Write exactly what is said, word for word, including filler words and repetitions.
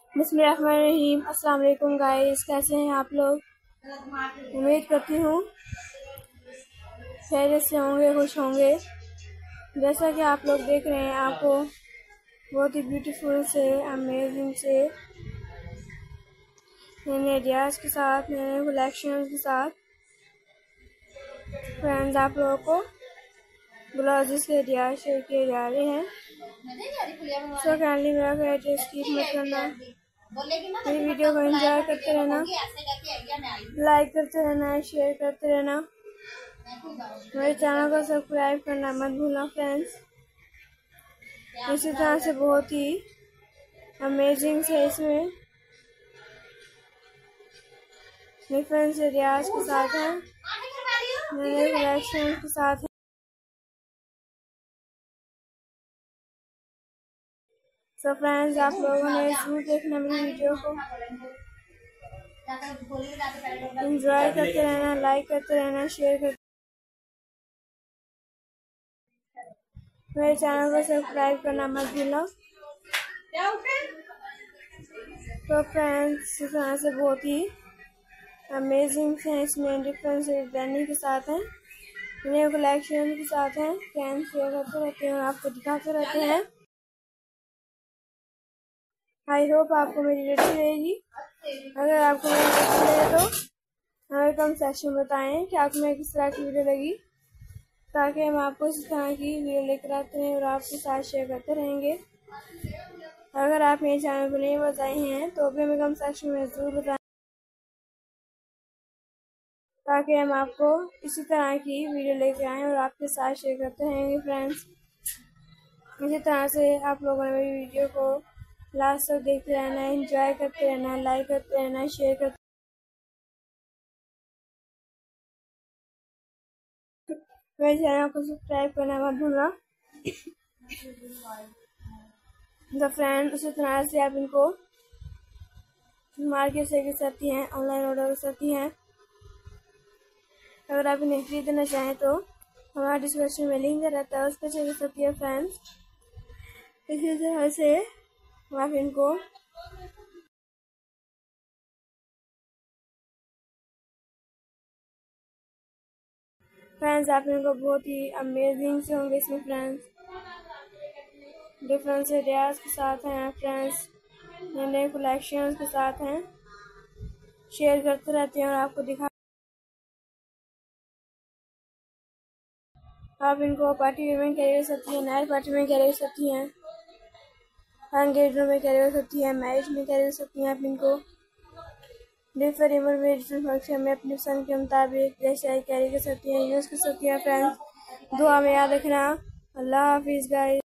बिस्मिल्लाहिर्रहमानिर्रहीम। अस्सलाम वालेकुम गाइस, कैसे हैं आप लोग? उम्मीद करती हूँ खैरियत से होंगे, खुश होंगे। जैसा कि आप लोग देख रहे हैं, आपको बहुत ही ब्यूटीफुल से, अमेजिंग से नए आइडियाज के साथ, नए कलेक्शन के साथ फ्रेंड्स आप लोगों को ब्लाउजेस के आइडियाज शेयर किए जा रहे हैं। सो काइंडली मेरा आइडिया स्किप मत करना, मेरी वीडियो को एंजॉय करते रहना, लाइक करते रहना, शेयर करते रहना, मेरे चैनल को सब्सक्राइब करना मत भूलना फ्रेंड्स। इसी तरह से बहुत ही अमेजिंग से इसमें डिफरेंट आइडियाज के साथ हैं, नए कलेक्शन के साथ हैं। सो फ्रेंड्स आप लोगों ने जरूर देखना मेरी वीडियो को, एंजॉय करते रहना, लाइक करते रहना, शेयर करते, मेरे चैनल को सब्सक्राइब करना मत भूलना। तो फ्रेंड्स इस तरह से बहुत ही अमेजिंग है, इसमें डिफरेंट डिजाइनिंग के साथ हैं, नए कलेक्शन के साथ हैं, कैन शेयर करते रहते हैं और आपको दिखाते रहते हैं। आई होप आपको मेरी वीडियो अच्छी रहेगी। अगर आपको मेरी वीडियो अच्छी लगे तो हमें कमेंट सेक्शन में बताएं कि आपको मेरी किस तरह की वीडियो लगी, ताकि हम आपको इस तरह की वीडियो लेकर आते हैं और आपके साथ शेयर करते रहेंगे। अगर आप मेरे चैनल पर नहीं बताए हैं तो भी हमें कमेंट सेक्शन में ज़रूर बताएं, ताकि हम आपको इसी तरह की वीडियो लेकर आएँ और आपके साथ शेयर करते रहेंगे फ्रेंड्स। इसी तरह से आप लोगों ने मेरी वीडियो को लास्ट तक देखते रहना, एंजॉय करते रहना, लाइक करते रहना, शेयर करते, मेरे चैनल को सब्सक्राइब करना मत भूलना। तो फ्रेंड उसी तरह से आप इनको मार्केट से खरीद सकती हैं, ऑनलाइन ऑर्डर कर सकती हैं। अगर आप इन्हें खरीदना चाहें तो हमारा डिस्क्रिप्शन में लिंक रहता है, उस पर चेक कर सकती है फ्रेंड्स। इसी तरह से आप इनको फ्रेंड्स आप इनको बहुत ही अमेजिंग से होंगे इसमें फ्रेंड्स, डिफरेंट आइडियाज के साथ हैं फ्रेंड्स, नए नए कलेक्शन के साथ हैं, शेयर करते रहते हैं और आपको दिखा, आप इनको पार्टी वेयर में कैरी कर सकती हैं, नाइट पार्टी में कैरी कर सकती हैं, एंगेजमेंट में कैरी कर सकती हैं, मैरिज में कैरी कर सकती हैं। आप इनको डिफरेंट इवेंट में, डिफरेंट फंक्शन में अपनी पसंद के मुताबिक जैसे कैरी कर सकती हैं, यूज़ कर सकती हैं फ्रेंड्स। दुआ में याद रखना। अल्लाह हाफिज़ गाइस।